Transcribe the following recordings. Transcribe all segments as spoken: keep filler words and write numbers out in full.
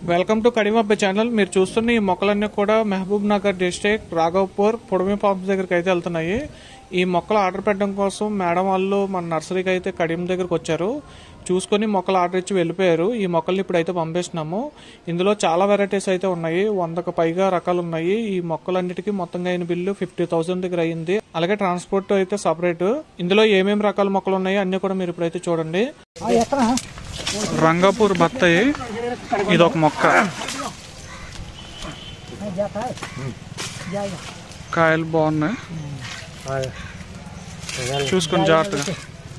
Welcome to Kadiyam అబ్బాయి channel. మీరు చూస్తున్న ఈ మొక్కలన్నీ కూడా మహబూబ్ నగర్ డిస్ట్రిక్ట్ రాఘవపూర్ పొడమి పంప్స్ దగ్గరికి అయితే వెళ్తున్నాయి. ఈ మొక్కలు ఆర్డర్ పెట్టడం కోసం మేడం వాళ్ళు మన నర్సరీకి అయితే కడియం దగ్గరకు వచ్చారు. చూసుకొని మొక్కలు ఆర్డర్ ఇచ్చి వెళ్ళిపోయారు. ఈ మొక్కల్ని ఇప్పుడు అయితే పంపిస్తున్నాము. ఇందులో చాలా వెరైటీస్ అయితే ఉన్నాయి, వందకు పైగా రకాలు ఉన్నాయి. ఈ మొక్కలన్నిటికీ మొత్తంగా అయిన బిల్లు ఫిఫ్టీ థౌసండ్ దగ్గర అయింది. అలాగే ట్రాన్స్పోర్ట్ అయితే సపరేట్. ఇందులో ఏమేమి రకాల మొక్కలు ఉన్నాయి అన్ని కూడా మీరు ఇప్పుడైతే చూడండి. రంగాపూర్ బత్తాయి ఇది ఒక మొక్క, కాయలు బాగున్నాయి, చూసుకొని జాగ్రత్తగా.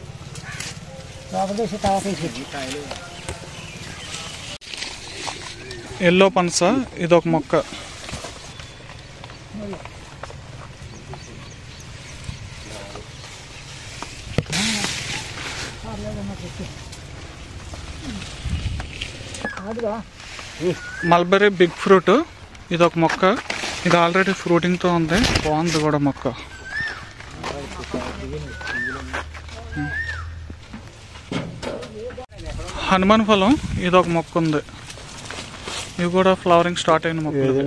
ఎల్లో పనస ఇది ఒక మొక్క, మల్బరీ బిగ్ ఫ్రూట్ ఇది ఒక మొక్క. ఇది ఆల్రెడీ ఫ్రూటింగ్తో ఉంది, బాగుంది కూడా మొక్క. హనుమాన్ ఫలం ఇది ఒక మొక్క ఉంది, ఇవి కూడా ఫ్లవరింగ్ స్టార్ట్ అయిన మొక్క.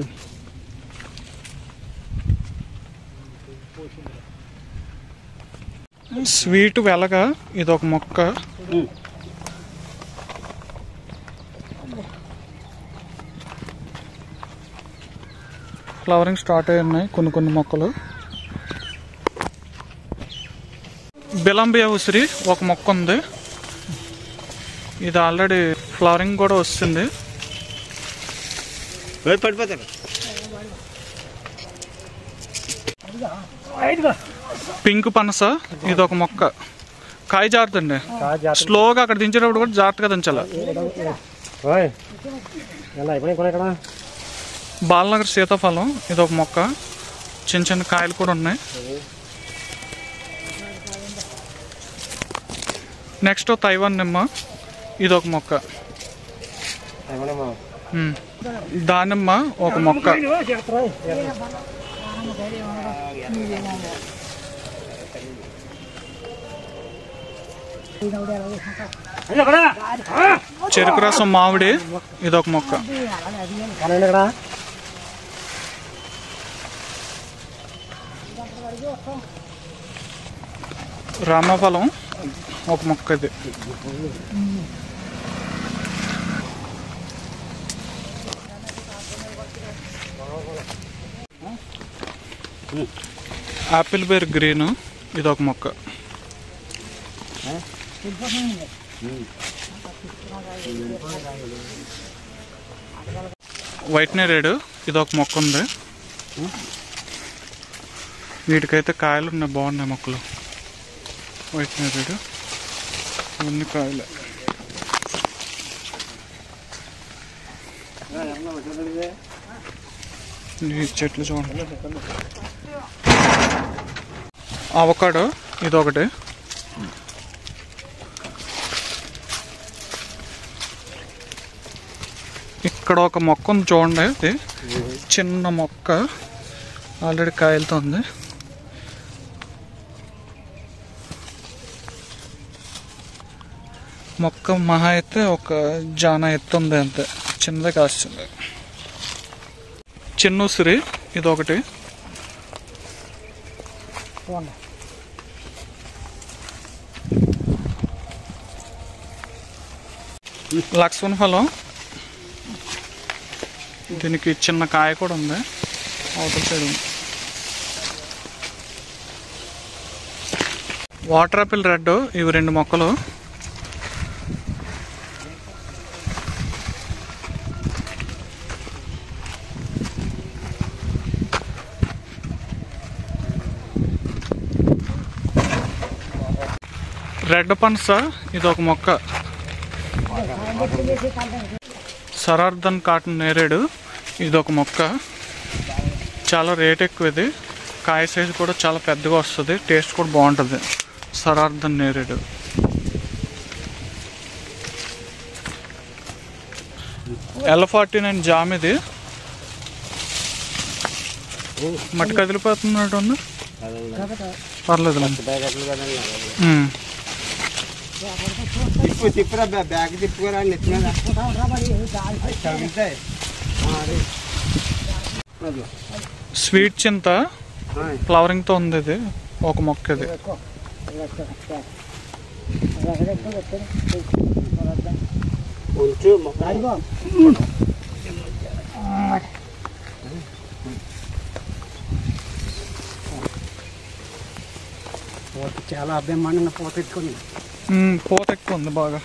స్వీట్ వెలగ ఇది ఒక మొక్క, ఫ్లవరింగ్ స్టార్ట్ అయి ఉన్నాయి కొన్ని కొన్ని మొక్కలు. బిలంబియా ఉసిరి ఒక మొక్క ఉంది, ఇది ఆల్రెడీ ఫ్లవరింగ్ కూడా వస్తుంది. పింక్ పనస ఇది ఒక మొక్క, కాయ జారుతండి, స్లోగా అక్కడ దించేటప్పుడు కూడా జాగ్రత్తగా దించాలి. బాలనగర్ సీతాఫలం ఇది ఒక మొక్క, చిన్న చిన్న కాయలు కూడా ఉన్నాయి. నెక్స్ట్ తైవాన్ నిమ్మ ఇది ఒక మొక్క, దానిమ్మ ఒక మొక్క, చెరుకు రసం మామిడి ఇది ఒక మొక్క, రామఫలం ఒక మొక్క, ఇది ఆపిల్ బేర్ గ్రీన్ ఇది ఒక మొక్క, వైట్ నేరేడు ఇది ఒక మొక్క ఉంది. వీటికైతే కాయలు ఉన్నాయి, బాగున్నాయి మొక్కలు. వైట్ నేరేడు ఇవన్నీ కాయలే. ఈ చెట్లు చూడండి. అవకాడో ఇది ఒకటి, ఇక్కడ ఒక మొక్క ఉంది చూడండి, ఇది చిన్న మొక్క ఆల్రెడీ కాయలతో ఉంది. మొక్క మహా అయితే ఒక జాన ఎత్తు ఉంది, అంతే, చిన్నదే కాస్తుంది. చిన్న ఉసిరి ఇది ఒకటి, లక్ష్మణ ఫలం, దీనికి చిన్న కాయ కూడా ఉంది, అవతల సైడ్ ఉంది. వాటర్ ఆపిల్ రెడ్ ఇవి రెండు మొక్కలు, రెడ్ పనస ఇది ఒక మొక్క, సరార్ధన్ కాటన్ నేరేడు ఇది ఒక మొక్క, చాలా రేట్ ఎక్కువ. ఇది కాయ సైజు కూడా చాలా పెద్దగా వస్తుంది, టేస్ట్ కూడా బాగుంటుంది. సరార్ధన్ నేరేడు. ఎల్ ఫార్టీ నైన్ జామ్ ఇది మట్టి కదిలిపోతున్నట్టు ఉంది, పర్లేదు. తిప్పు తిప్పురా బ్యాగ్ తిప్పుకోరా నెత్తిమీద తగులుతాయి. స్వీట్ చింత ఫ్లవరింగ్ తో ఉంది. ఇది ఒక మొక్క. ఇది చాలా అభిమానంగా పూత ఎక్కుంది. పూత ఎక్కువ ఉంది బాగా.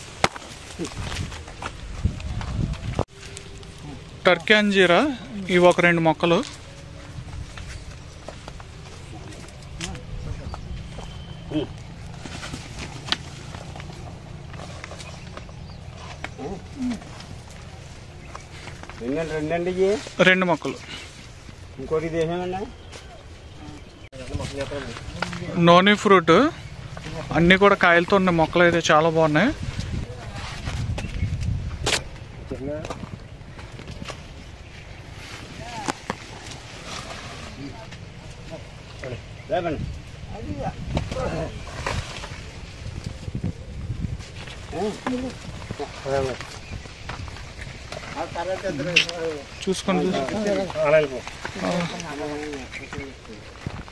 టర్కీ అంజీరా ఇవి ఒక రెండు మొక్కలు. రెండండి రెండు మొక్కలు. ఇంకోటి దేశమన్నా నోని ఫ్రూట్ అన్నీ కూడా కాయలతో ఉన్న మొక్కలు అయితే చాలా బాగున్నాయి. చూసుకోండి.